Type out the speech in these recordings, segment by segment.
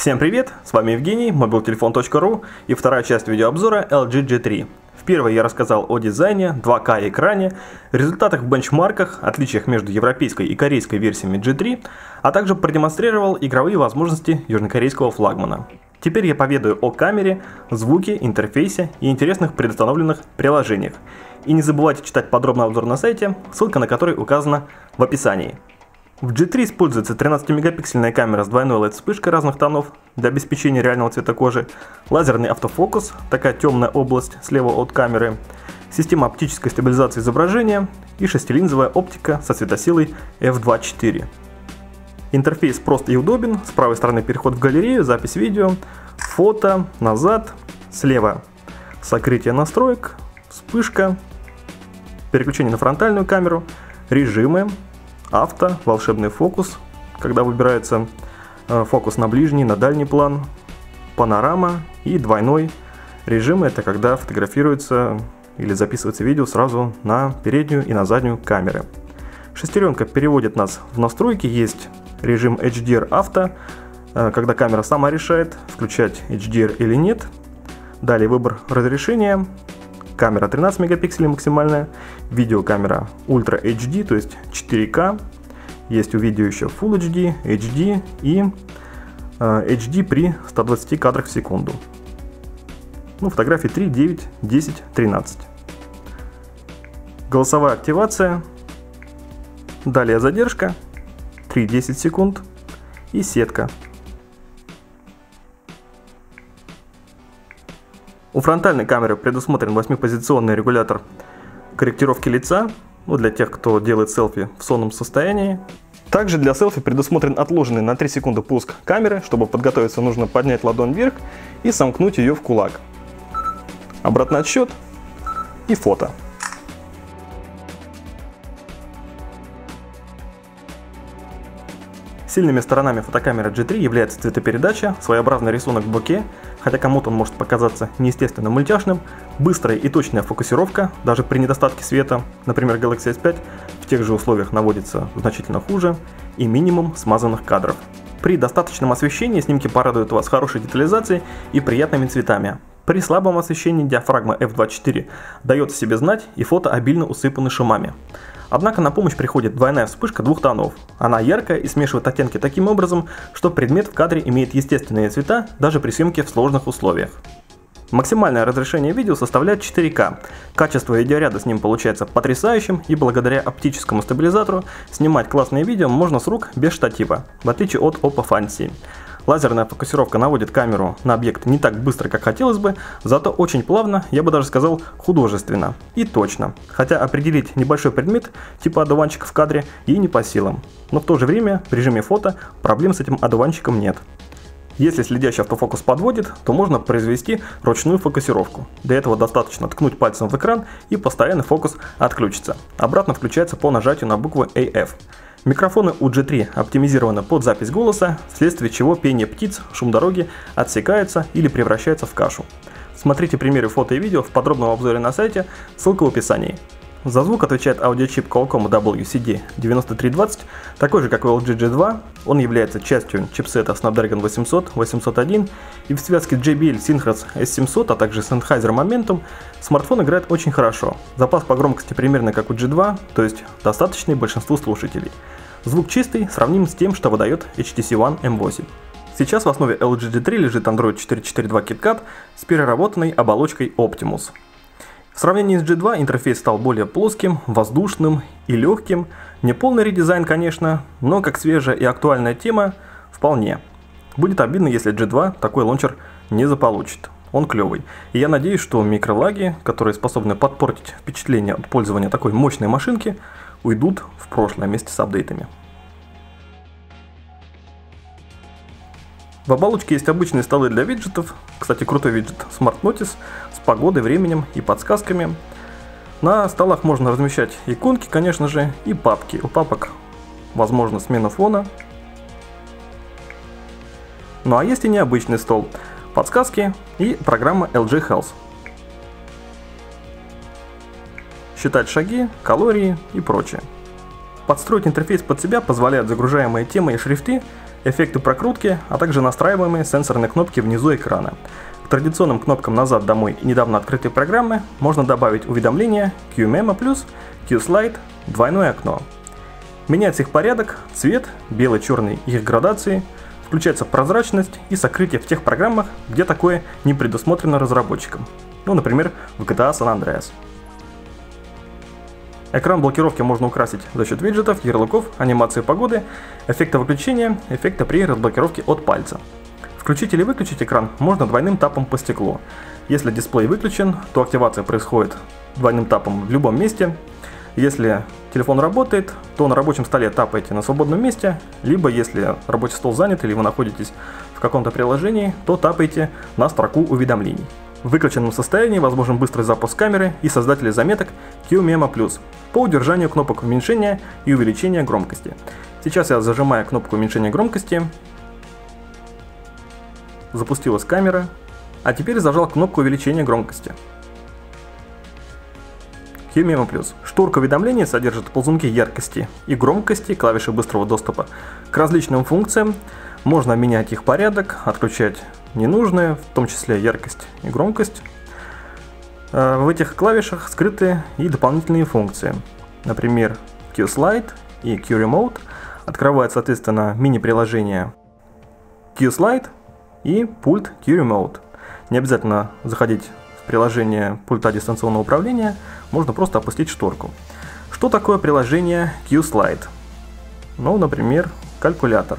Всем привет, с вами Евгений, mobiltelefon.ru и вторая часть видеообзора LG G3. В первой я рассказал о дизайне, 2К экране, результатах в бенчмарках, отличиях между европейской и корейской версиями G3, а также продемонстрировал игровые возможности южнокорейского флагмана. Теперь я поведаю о камере, звуке, интерфейсе и интересных предустановленных приложениях. И не забывайте читать подробный обзор на сайте, ссылка на который указана в описании. В G3 используется 13-мегапиксельная камера с двойной LED-вспышкой разных тонов для обеспечения реального цвета кожи, лазерный автофокус, такая темная область слева от камеры, система оптической стабилизации изображения и 6-линзовая оптика со светосилой f2.4. Интерфейс прост и удобен, с правой стороны переход в галерею, запись видео, фото, назад, слева сокрытие настроек, вспышка, переключение на фронтальную камеру, режимы, авто, волшебный фокус, когда выбирается фокус на ближний, на дальний план, панорама и двойной режим, это когда фотографируется или записывается видео сразу на переднюю и на заднюю камеры. Шестеренка переводит нас в настройки, есть режим HDR авто, когда камера сама решает, включать HDR или нет. Далее выбор разрешения. Камера 13 мегапикселей максимальная, видеокамера Ultra HD, то есть 4К, есть у видео еще Full HD, HD и HD при 120 кадрах в секунду. Фотографии 3, 9, 10, 13. Голосовая активация, далее задержка 3-10 секунд и сетка. У фронтальной камеры предусмотрен 8-позиционный регулятор корректировки лица, для тех, кто делает селфи в сонном состоянии. Также для селфи предусмотрен отложенный на 3 секунды пуск камеры. Чтобы подготовиться, нужно поднять ладонь вверх и сомкнуть ее в кулак. Обратный отсчет и фото. Сильными сторонами фотокамеры G3 является цветопередача, своеобразный рисунок в боке, хотя кому-то он может показаться неестественно мультяшным, быстрая и точная фокусировка, даже при недостатке света, например, Galaxy S5 в тех же условиях наводится значительно хуже, и минимум смазанных кадров. При достаточном освещении снимки порадуют вас хорошей детализацией и приятными цветами. При слабом освещении диафрагма f2.4 дает о себе знать, и фото обильно усыпаны шумами. Однако на помощь приходит двойная вспышка двух тонов. Она яркая и смешивает оттенки таким образом, что предмет в кадре имеет естественные цвета даже при съемке в сложных условиях. Максимальное разрешение видео составляет 4К. Качество видеоряда с ним получается потрясающим, и благодаря оптическому стабилизатору снимать классные видео можно с рук без штатива, в отличие от Oppo Find 7. Лазерная фокусировка наводит камеру на объект не так быстро, как хотелось бы, зато очень плавно, я бы даже сказал художественно и точно. Хотя определить небольшой предмет типа одуванчика в кадре ей не по силам. Но в то же время в режиме фото проблем с этим одуванчиком нет. Если следящий автофокус подводит, то можно произвести ручную фокусировку. Для этого достаточно ткнуть пальцем в экран, и постоянный фокус отключится. Обратно включается по нажатию на букву AF. Микрофоны у G3 оптимизированы под запись голоса, вследствие чего пение птиц, шум дороги отсекается или превращается в кашу. Смотрите примеры фото и видео в подробном обзоре на сайте, ссылка в описании. За звук отвечает аудиочип Qualcomm WCD9320, такой же как у LG G2, он является частью чипсета Snapdragon 800, 801, и в связке JBL Synchronous S700, а также Sennheiser Momentum смартфон играет очень хорошо. Запас по громкости примерно как у G2, то есть достаточный большинству слушателей. Звук чистый, сравним с тем, что выдает HTC One M8. Сейчас в основе LG G3 лежит Android 4.4.2 KitKat с переработанной оболочкой Optimus. В сравнении с G2 интерфейс стал более плоским, воздушным и легким. Не полный редизайн, конечно, но как свежая и актуальная тема вполне. Будет обидно, если G2 такой лончер не заполучит. Он клевый. И я надеюсь, что микролаги, которые способны подпортить впечатление от пользования такой мощной машинки, уйдут в прошлое вместе с апдейтами. В оболочке есть обычные столы для виджетов, кстати, крутой виджет Smart Notice с погодой, временем и подсказками. На столах можно размещать иконки, конечно же, и папки. У папок возможно смена фона. Ну а есть и необычный стол, подсказки и программа LG Health. Считать шаги, калории и прочее. Подстроить интерфейс под себя позволяют загружаемые темы и шрифты, эффекты прокрутки, а также настраиваемые сенсорные кнопки внизу экрана. К традиционным кнопкам «Назад», «Домой» и «Недавно открытые программы» можно добавить уведомления QMemo+, QSlide, двойное окно. Меняется их порядок, цвет, белый, черный и их градации, включается прозрачность и сокрытие в тех программах, где такое не предусмотрено разработчиком. Ну, например, в GTA San Andreas. Экран блокировки можно украсить за счет виджетов, ярлыков, анимации погоды, эффекта выключения, эффекта при разблокировке от пальца. Включить или выключить экран можно двойным тапом по стеклу. Если дисплей выключен, то активация происходит двойным тапом в любом месте. Если телефон работает, то на рабочем столе тапаете на свободном месте, либо если рабочий стол занят или вы находитесь в каком-то приложении, то тапаете на строку уведомлений. В выключенном состоянии возможен быстрый запуск камеры и создатели заметок QMemo+, по удержанию кнопок уменьшения и увеличения громкости. Сейчас я зажимаю кнопку уменьшения громкости, запустилась камера, а теперь зажал кнопку увеличения громкости. QMemo+. Шторка уведомлений содержит ползунки яркости и громкости, клавиши быстрого доступа к различным функциям. Можно менять их порядок, отключать ненужные, в том числе яркость и громкость. В этих клавишах скрыты и дополнительные функции. Например, QSlide и QRemote открывают, соответственно, мини-приложение QSlide и пульт QRemote. Не обязательно заходить в приложение пульта дистанционного управления, можно просто опустить шторку. Что такое приложение QSlide? Ну, например, калькулятор.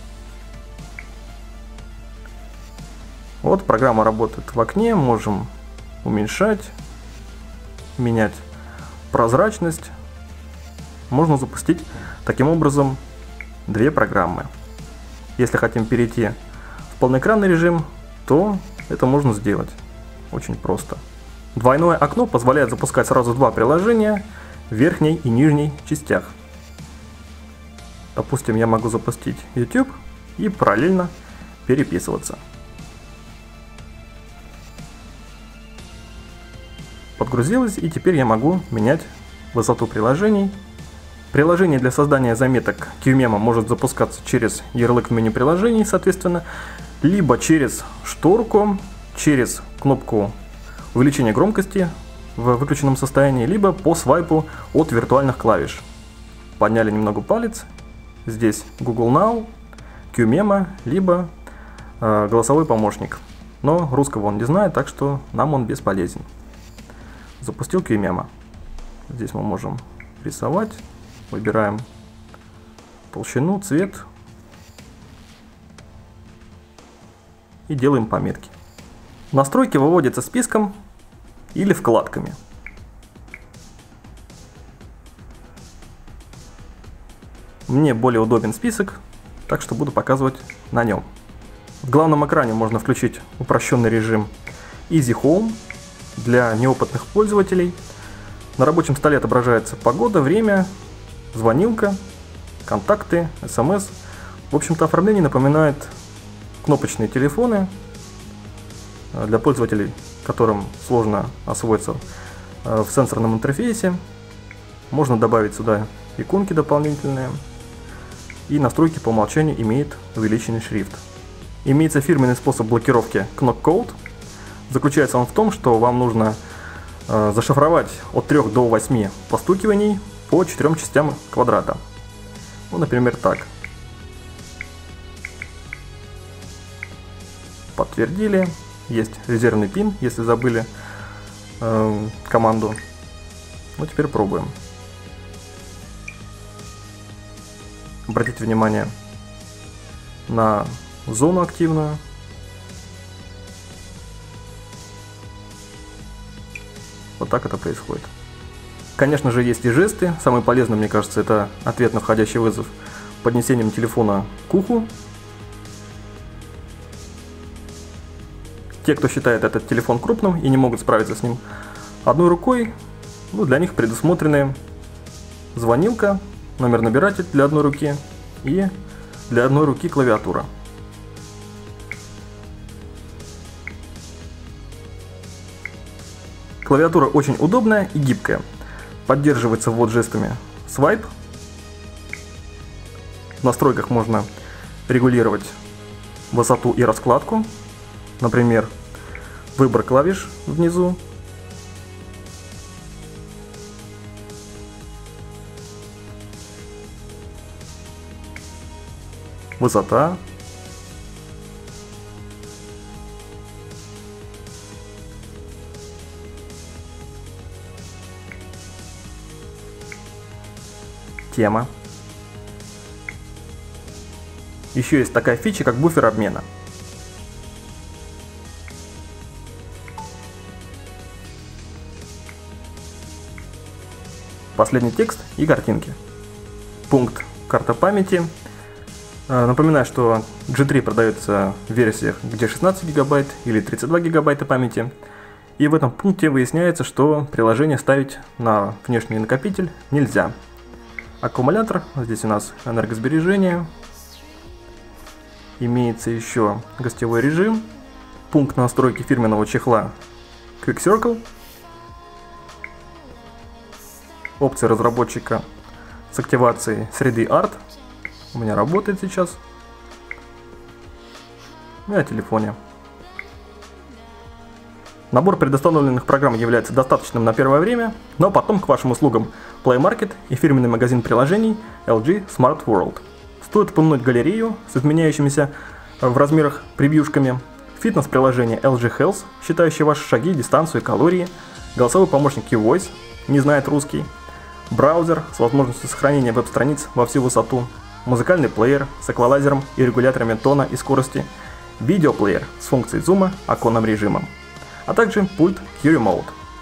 Вот программа работает в окне, можем уменьшать, менять прозрачность. Можно запустить таким образом две программы. Если хотим перейти в полноэкранный режим, то это можно сделать очень просто. Двойное окно позволяет запускать сразу два приложения в верхней и нижней частях. Допустим, я могу запустить YouTube и параллельно переписываться. Подгрузилось, и теперь я могу менять высоту приложений. Приложение для создания заметок QMemo может запускаться через ярлык в меню приложений, соответственно, либо через шторку, через кнопку увеличения громкости в выключенном состоянии, либо по свайпу от виртуальных клавиш. Подняли немного палец, здесь Google Now, QMemo, либо голосовой помощник. Но русского он не знает, так что нам он бесполезен. Запустил QMemo. Здесь мы можем рисовать, выбираем толщину, цвет и делаем пометки. Настройки выводятся списком или вкладками. Мне более удобен список, так что буду показывать на нем. В главном экране можно включить упрощенный режим Easy Home для неопытных пользователей. На рабочем столе отображается погода, время, звонилка, контакты, смс. В общем-то, оформление напоминает кнопочные телефоны для пользователей, которым сложно освоиться в сенсорном интерфейсе. Можно добавить сюда иконки дополнительные. И настройки по умолчанию имеют увеличенный шрифт. Имеется фирменный способ блокировки Knock Code. Заключается он в том, что вам нужно зашифровать от 3 до 8 постукиваний по 4 частям квадрата. Ну, например, так. Подтвердили. Есть резервный пин, если забыли команду. Ну, теперь пробуем. Обратите внимание на зону активную. Вот так это происходит. Конечно же, есть и жесты. Самый полезный, мне кажется, это ответ на входящий вызов поднесением телефона к уху. Те, кто считает этот телефон крупным и не могут справиться с ним одной рукой, ну, для них предусмотрены звонилка, номер набиратель для одной руки и для одной руки клавиатура. Клавиатура очень удобная и гибкая. Поддерживается ввод жестами Swipe. В настройках можно регулировать высоту и раскладку, например, выбор клавиш внизу, высота, тема. Еще есть такая фича, как буфер обмена. Последний текст и картинки. Пункт карта памяти. Напоминаю, что G3 продается в версиях, где 16 гигабайт или 32 гигабайта памяти. И в этом пункте выясняется, что приложение ставить на внешний накопитель нельзя. Аккумулятор, здесь у нас энергосбережение. Имеется еще гостевой режим, пункт настройки фирменного чехла Quick Circle, опция разработчика с активацией среды Art, у меня работает сейчас, и о телефоне. Набор предустановленных программ является достаточным на первое время, но потом к вашим услугам Play Market и фирменный магазин приложений LG Smart World. Стоит упомянуть галерею с изменяющимися в размерах превьюшками, фитнес-приложение LG Health, считающее ваши шаги, дистанцию и калории, голосовой помощник YouVoice, не знает русский, браузер с возможностью сохранения веб-страниц во всю высоту, музыкальный плеер с эквалайзером и регуляторами тона и скорости, видеоплеер с функцией зума, оконным режимом, а также пульт Q-Remote.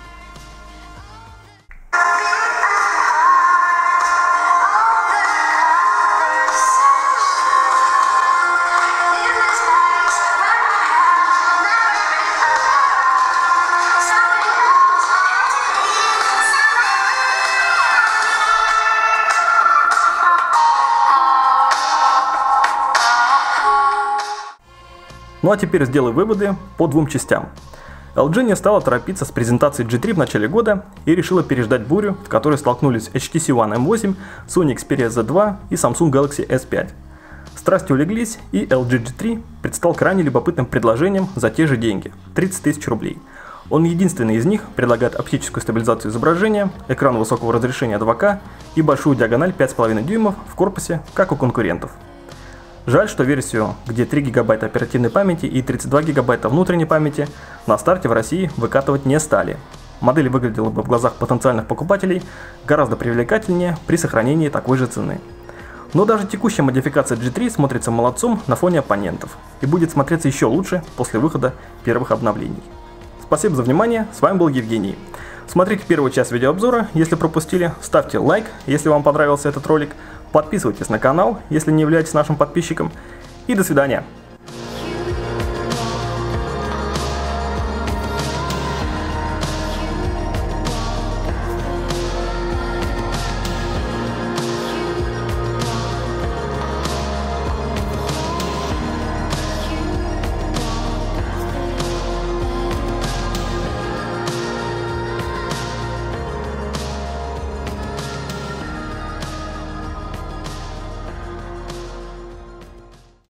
Ну а теперь сделаю выводы по двум частям. LG не стала торопиться с презентацией G3 в начале года и решила переждать бурю, в которой столкнулись HTC One M8, Sony Xperia Z2 и Samsung Galaxy S5. Страсти улеглись, и LG G3 предстал крайне любопытным предложением за те же деньги – 30 тысяч рублей. Он единственный из них предлагает оптическую стабилизацию изображения, экран высокого разрешения 2К и большую диагональ 5,5 дюймов в корпусе, как у конкурентов. Жаль, что версию, где 3 гигабайта оперативной памяти и 32 гигабайта внутренней памяти, на старте в России выкатывать не стали. Модель выглядела бы в глазах потенциальных покупателей гораздо привлекательнее при сохранении такой же цены. Но даже текущая модификация G3 смотрится молодцом на фоне оппонентов и будет смотреться еще лучше после выхода первых обновлений. Спасибо за внимание, с вами был Евгений. Смотрите первую часть видеообзора, если пропустили, ставьте лайк, если вам понравился этот ролик, подписывайтесь на канал, если не являетесь нашим подписчиком, и до свидания.